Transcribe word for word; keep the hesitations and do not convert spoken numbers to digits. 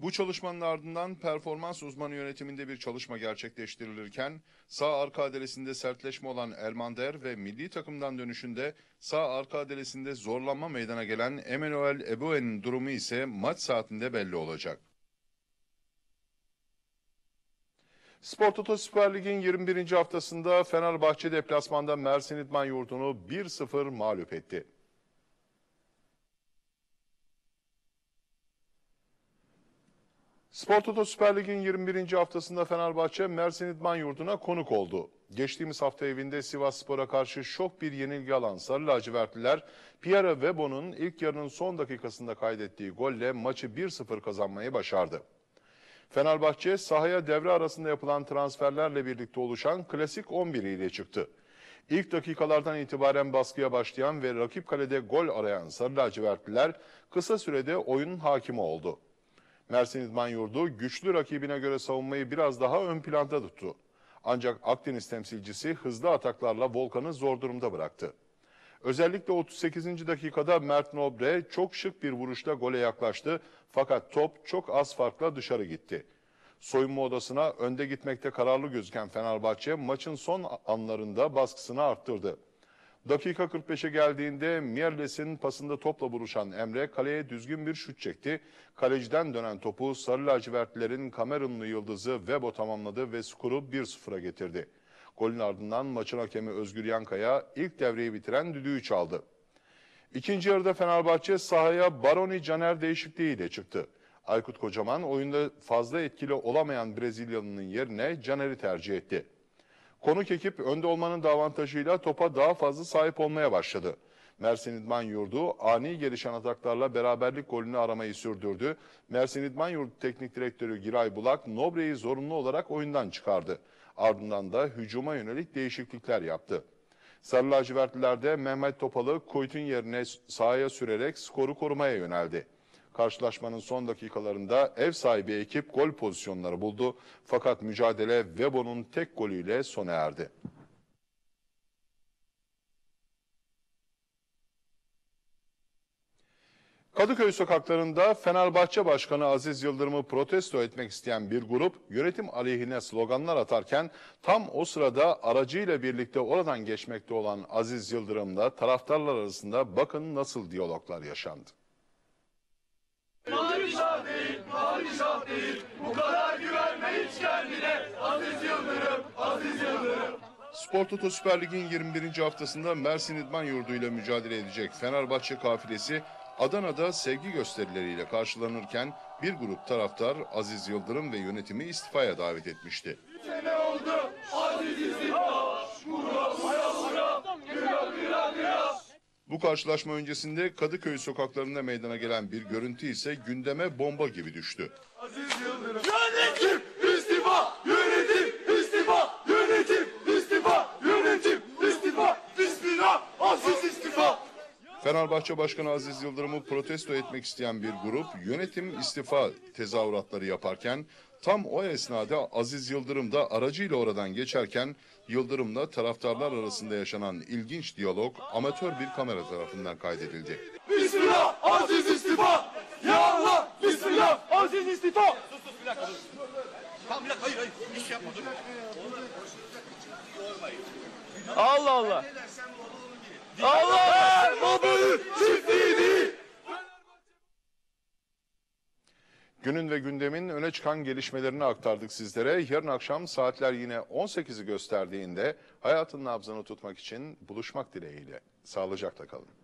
Bu çalışmanın ardından performans uzmanı yönetiminde bir çalışma gerçekleştirilirken sağ arka adalesinde sertleşme olan Elmander ve milli takımdan dönüşünde sağ arka adalesinde zorlanma meydana gelen Emmanuel Eboue'nin durumu ise maç saatinde belli olacak. Spor Toto Süper Lig'in yirmi birinci haftasında Fenerbahçe deplasmanda Mersin İdman Yurdu'nu bir sıfır mağlup etti. Spor Toto Süper Lig'in yirmi birinci haftasında Fenerbahçe Mersin İdman Yurdu'na konuk oldu. Geçtiğimiz hafta evinde Sivasspor'a karşı şok bir yenilgi alan Sarı Lacivertliler, Pierre Webo'nun ilk yarının son dakikasında kaydettiği golle maçı bir sıfır kazanmayı başardı. Fenerbahçe sahaya devre arasında yapılan transferlerle birlikte oluşan klasik on bir ile çıktı. İlk dakikalardan itibaren baskıya başlayan ve rakip kalede gol arayan Sarı Lacivertliler kısa sürede oyunun hakimi oldu. Mersin İdman Yurdu güçlü rakibine göre savunmayı biraz daha ön planda tuttu. Ancak Akdeniz temsilcisi hızlı ataklarla Volkan'ı zor durumda bıraktı. Özellikle otuz sekizinci dakikada Mert Nobre çok şık bir vuruşla gole yaklaştı fakat top çok az farkla dışarı gitti. Soyunma odasına önde gitmekte kararlı gözüken Fenerbahçe maçın son anlarında baskısını arttırdı. Dakika kırk beşe geldiğinde Mierles'in pasında topla buluşan Emre kaleye düzgün bir şut çekti. Kaleciden dönen topu Sarı Lacivertlilerin Kamerunlu yıldızı Webo tamamladı ve skoru bir sıfıra getirdi. Golün ardından maçın hakemi Özgür Yankaya ilk devreyi bitiren düdüğü çaldı. İkinci yarıda Fenerbahçe sahaya Baroni Caner değişikliğiyle çıktı. Aykut Kocaman oyunda fazla etkili olamayan Brezilyalı'nın yerine Caner'i tercih etti. Konuk ekip önde olmanın da avantajıyla topa daha fazla sahip olmaya başladı. Mersin İdman Yurdu ani gelişen ataklarla beraberlik golünü aramayı sürdürdü. Mersin İdman Yurdu Teknik Direktörü Giray Bulak, Nobre'yi zorunlu olarak oyundan çıkardı. Ardından da hücuma yönelik değişiklikler yaptı. Sarı lacivertliler de Mehmet Topal'ı Kuyt'un yerine sahaya sürerek skoru korumaya yöneldi. Karşılaşmanın son dakikalarında ev sahibi ekip gol pozisyonları buldu. Fakat mücadele Webo'nun tek golüyle sona erdi. Kadıköy sokaklarında Fenerbahçe Başkanı Aziz Yıldırım'ı protesto etmek isteyen bir grup yönetim aleyhine sloganlar atarken tam o sırada aracıyla birlikte oradan geçmekte olan Aziz Yıldırım'la taraftarlar arasında bakın nasıl diyaloglar yaşandı. Padişah değil, padişah değil, bu kadar güvenme hiç kendine, Aziz Yıldırım, Aziz Yıldırım. Spor Toto Süper Lig'in yirmi birinci haftasında Mersin İdman Yurdu ile mücadele edecek Fenerbahçe kafilesi Adana'da sevgi gösterileriyle karşılanırken bir grup taraftar Aziz Yıldırım ve yönetimi istifaya davet etmişti. Sene oldu, Aziz istifa, vura vura vura, güra güra güra. Bu karşılaşma öncesinde Kadıköy sokaklarında meydana gelen bir görüntü ise gündeme bomba gibi düştü. Aziz Yıldırım. Yönetim istifa, yönetim istifa, yönetim istifa, yönetim istifa, bismillah, Aziz istifa. Fenerbahçe Başkanı Aziz Yıldırım'ı protesto etmek isteyen bir grup yönetim istifa tezahüratları yaparken tam o esnada Aziz Yıldırım da aracıyla oradan geçerken Yıldırım'la taraftarlar arasında yaşanan ilginç diyalog amatör bir kamera tarafından kaydedildi. Bismillah, Aziz istifa. Ya Allah, bismillah, Aziz istifa. Sus sus bir dakika dur. Tamam bir dakika hayır hayır. İş yapma dur. Allah Allah. Allah, babanın çiftliği değil. Günün ve gündemin öne çıkan gelişmelerini aktardık sizlere. Yarın akşam saatler yine on sekizi gösterdiğinde hayatın nabzını tutmak için buluşmak dileğiyle. Sağlıcakla kalın.